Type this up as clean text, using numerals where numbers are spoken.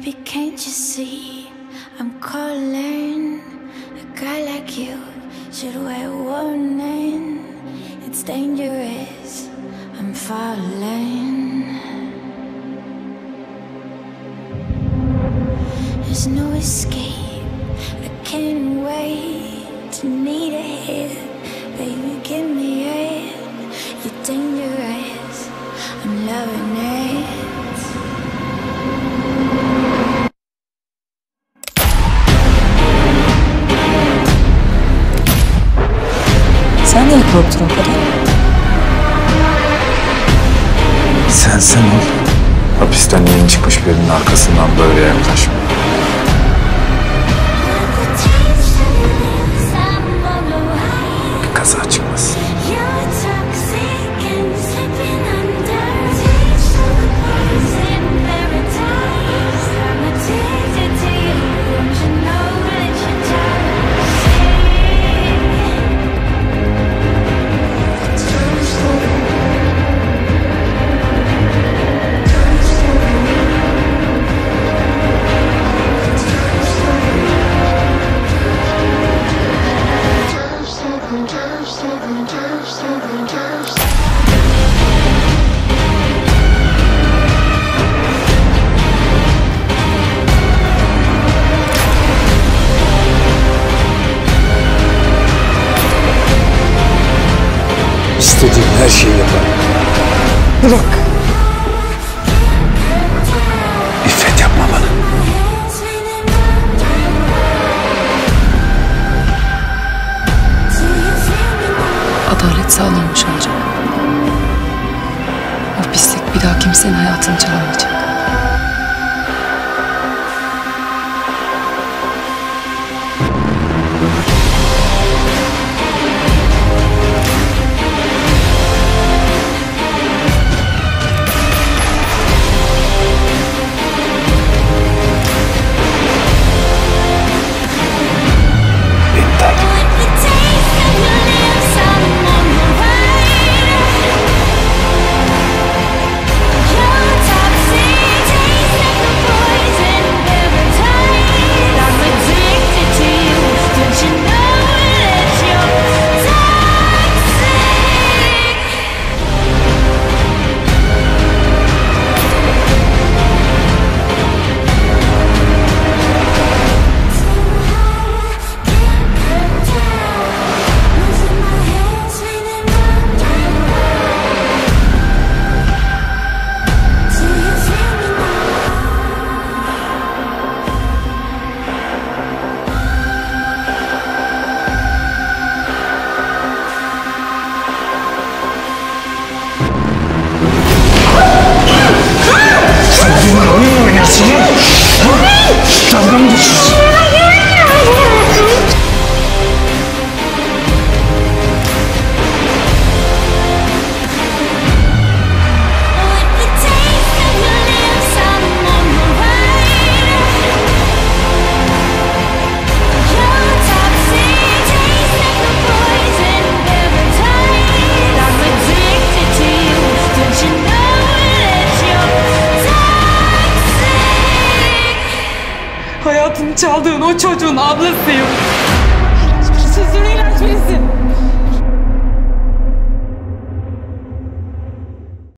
Baby, can't you see I'm calling? A guy like you should wear warning. It's dangerous, I'm falling. There's no escape, I can't wait to need a hit. Baby, give me it. You're dangerous, I'm loving it. Sen niye korktun o kadar? Sen ol. Hapisten yeni çıkmış birinin arkasından böyle yaklaşma. Bir kaza çıkmasın. İstediğim her şeyi yaparım. Bırak. İffet yapma bana. Adalet sağlanmış olacak. O pislik bir daha kimsenin hayatını çalamayacak. Dalga mı geçiyorsun? Hayatını çaldığın o çocuğun ablasıyım.